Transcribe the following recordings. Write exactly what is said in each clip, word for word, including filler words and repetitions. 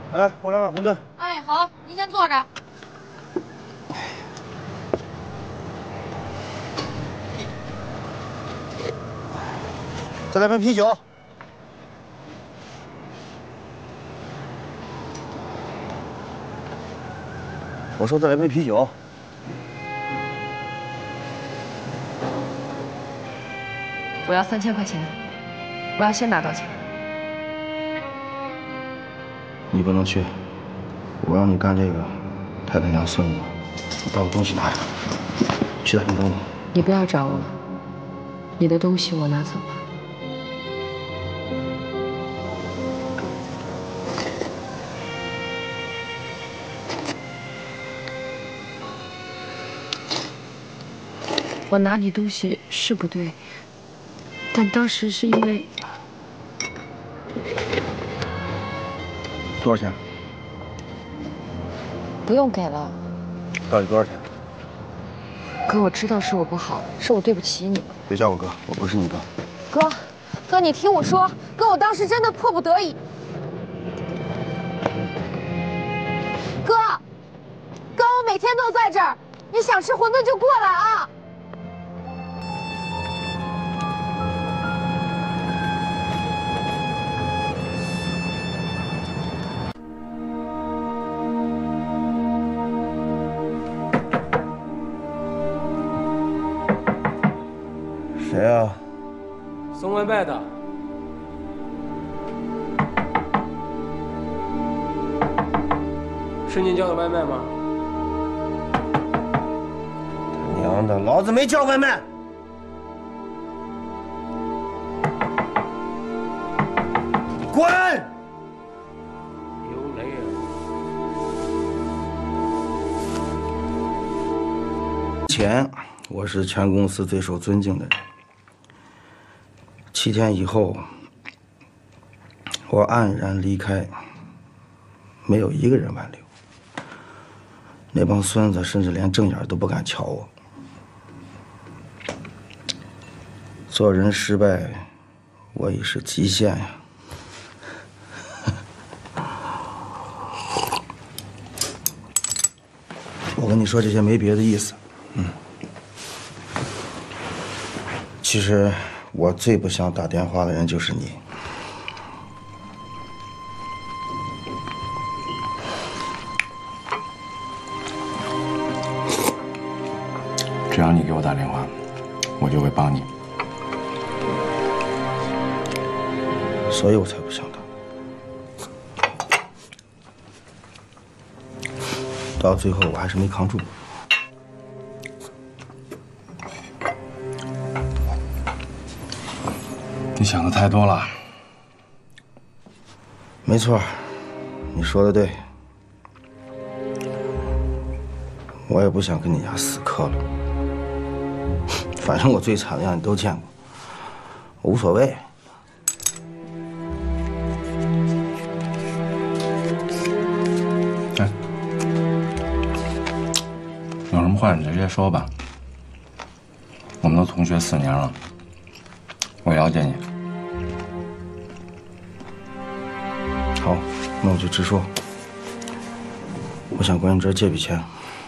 来，我来碗馄饨。 哎，好，您先坐着。 再来瓶啤酒。我说再来瓶啤酒。 我要三千块钱，我要先拿到钱。 你不能去，我让你干这个，太他娘孙子了！你把我东西拿来，去大厅等你。 你不要找我，你的东西我拿走了。我拿你东西是不对，但当时是因为…… 多少钱？ 不用给了。 到底多少钱？ 哥，我知道是我不好，是我对不起你。 别叫我哥，我不是你哥。 哥，哥，你听我说，哥，我当时真的迫不得已。哥，哥，我每天都在这儿，你想吃馄饨就过来啊。 谁啊？ 送外卖的。是您叫的外卖吗？ 他娘的，老子没叫外卖！滚！ 有雷啊！ 前我是全公司最受尊敬的人。七天以后，我黯然离开，没有一个人挽留。那帮孙子甚至连正眼都不敢瞧我。做人失败，我已是极限呀。我跟你说这些没别的意思，嗯。其实我最不想打电话的人就是你。 只要你给我打电话，我就会帮你。 所以我才不想打。到最后我还是没扛住。 你想的太多了。 没错，你说的对。我也不想跟你家死磕了。反正我最惨的样你都见过，无所谓。 哎，有什么话你直接说吧。我们都同学四年了，我了解你。 好，那我就直说。我想管你这儿借笔钱。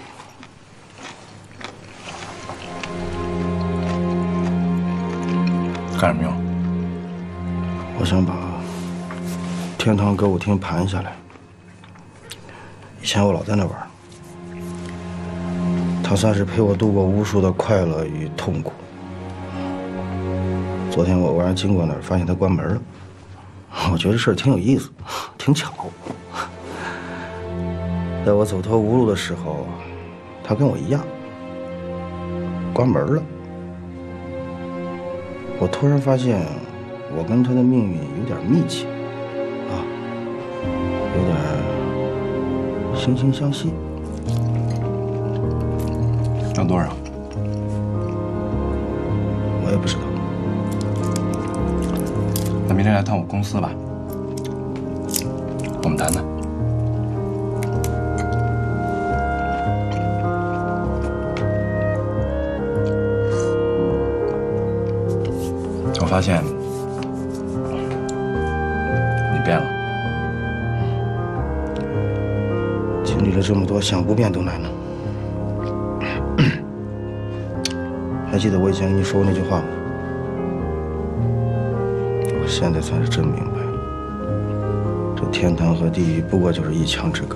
干什么用？ 我想把天堂歌舞厅盘下来。以前我老在那玩，它算是陪我度过无数的快乐与痛苦。昨天我偶然经过那儿，发现它关门了。我觉得这事儿挺有意思，挺巧。在我走投无路的时候，它跟我一样关门了。我突然发现，我跟他的命运有点密切，啊，有点惺惺相惜。 要多少？ 我也不知道。 那明天来趟我公司吧，我们谈谈。我发现你变了。 经历了这么多，想不变都难呢。还记得我以前跟你说过那句话吗？我现在才是真明白，这天堂和地狱不过就是一墙之隔。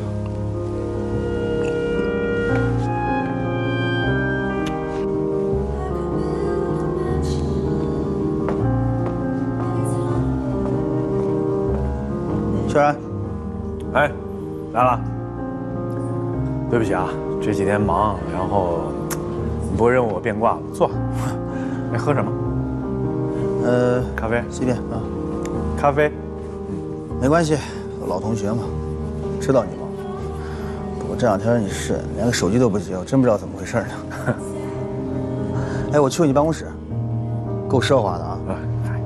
小然， 哎，来了。对不起啊，这几天忙，然后你不会认为我变卦了？坐。哎，喝什么？ 呃， 咖啡， 随便啊。 咖啡。 没关系，老同学嘛，知道你忙。不过这两天你是连个手机都不接，我真不知道怎么回事呢。哎，我去过你办公室，够奢华的啊。 啊。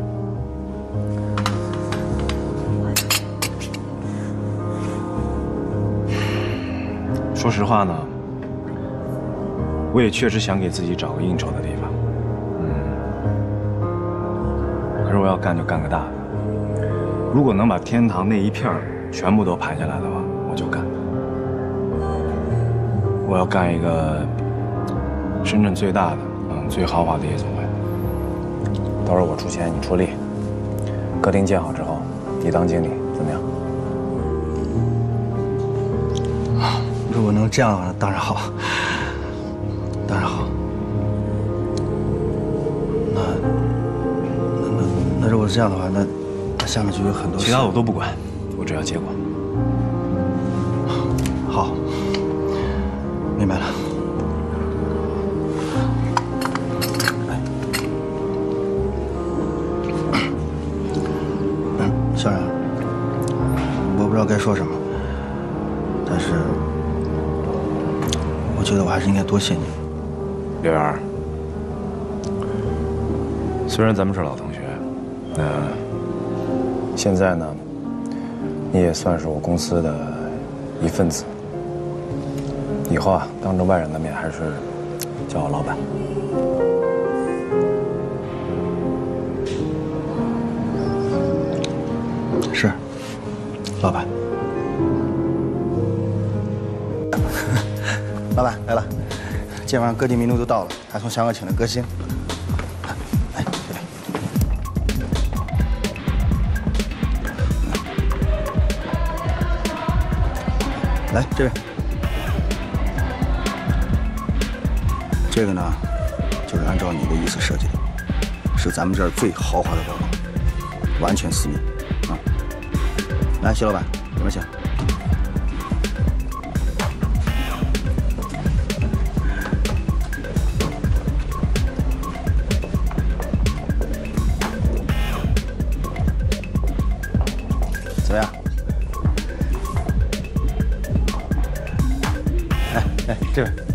说实话呢，我也确实想给自己找个应酬的地方，嗯，可是我要干就干个大的。如果能把天堂那一片全部都盘下来的话，我就干。我要干一个深圳最大的、嗯最豪华的夜总会。 到时候我出钱，你出力。歌厅建好之后，你当经理，怎么样？ 如果能这样，当然好，当然好。那那那那如果是这样的话，那那下面就有很多其他我都不管，我只要结果。 好，明白了。哎，嗯，小冉，我不知道该说什么，但是。我觉得我还是应该多谢你， 刘源。虽然咱们是老同学，那现在呢，你也算是我公司的一份子。以后啊，当着外人的面还是叫我老板。 是，老板。老板来了，今晚上歌厅名录都到了，还从香港请了歌星。来这边，来这边。这个呢，就是按照你的意思设计的，是咱们这儿最豪华的包房，完全私密啊。来，徐老板，里面请。怎么样？哎哎，这边。